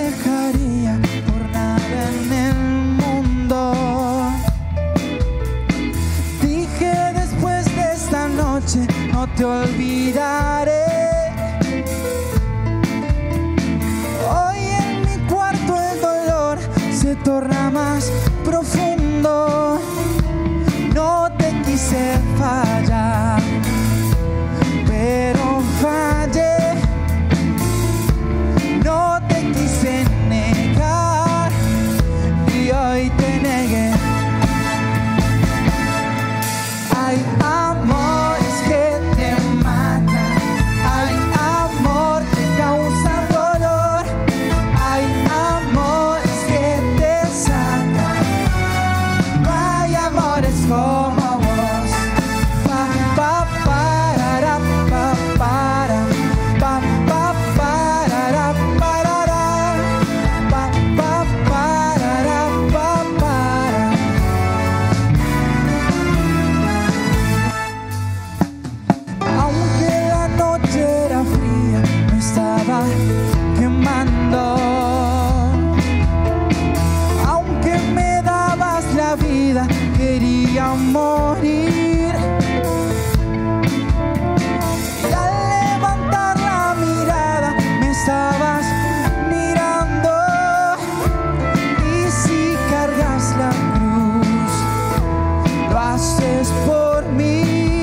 dejaría por nada en el mundo. Dije después de esta noche no te olvidaré. Hoy en mi cuarto el dolor se torna más profundo. No te quise fallar, pero fallé. No te quise negar y hoy te negué. Hay amores que te matan, hay amor que causa dolor, hay amores que te sacan. No hay amores como vos. Pa, pa, parara, pa, para, pa, pa, parara, parara, pa, pa, parara, pa, para. Aunque la noche era fría, me estaba quemando. Aunque me dabas la vida, quería morir. Y al levantar la mirada, me estabas mirando. Y si cargas la cruz, lo haces por mí.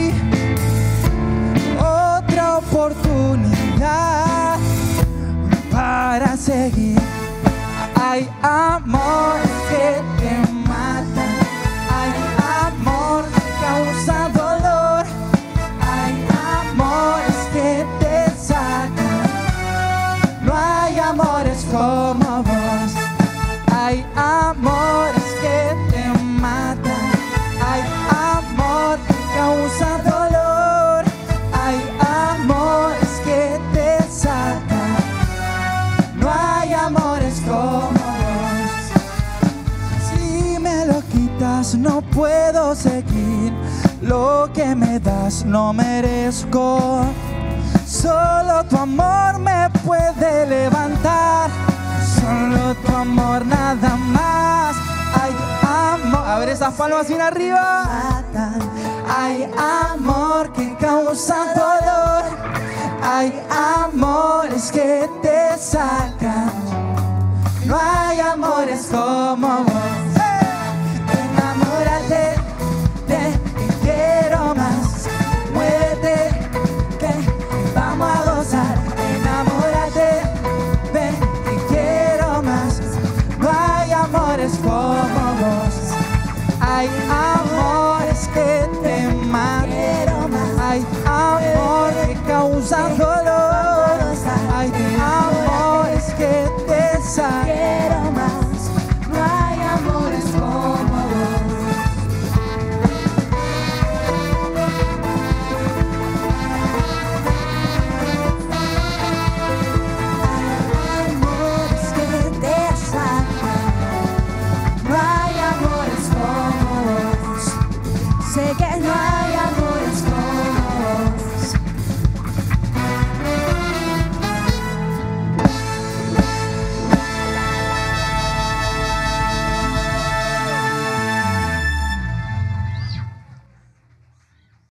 Otra oportunidad para seguir. Hay amores que te matan, hay amor que causa dolor, hay amores que te sacan. No hay amores como vos. Hay amores que te matan, hay amor que causa dolor, hay amores que te sacan. No hay amores como vos. Si me lo quitas no puedo seguir. Lo que me das no merezco. Solo tu amor me puede levantar. Solo tu amor, nada más. Hay amor. A ver esas palmas bien arriba. Hay amor que causa dolor. Hay amores que te sacan. No hay amores como vos. Enamórate, te quiero más. Muévete, que vamos a gozar. Enamórate, ven, te quiero más. No hay amores como vos. Hay amores que te matan. Hay amor que causa dolor.